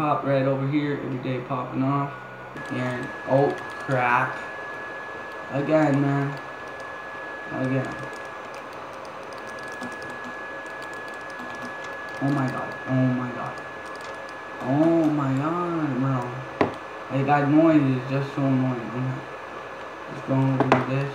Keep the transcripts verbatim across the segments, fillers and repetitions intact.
pop right over here. Every day popping off. Here. Oh, crap. Again, man. Again. Oh my god. Oh my god. Oh my god, bro. Hey, that noise is just so annoying. Let's go and do this.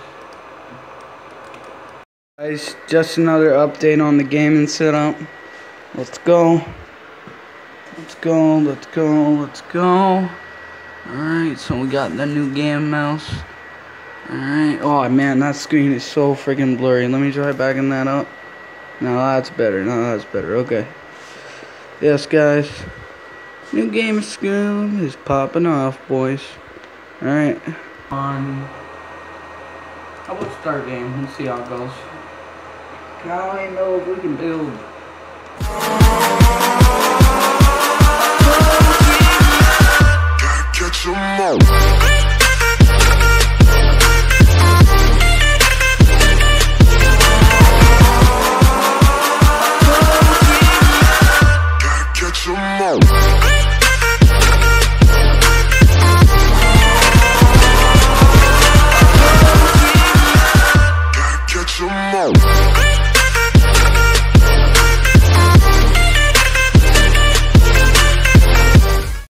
Guys, just another update on the gaming setup. Let's go. Let's go, let's go, let's go. Alright, so we got the new game mouse. Alright, oh man, that screen is so freaking blurry. Let me try backing that up. Now that's better, now that's better, okay. Yes, guys. New game screen is popping off, boys. Alright. On. How about start game? Let's see how it goes. Now I know if we can build.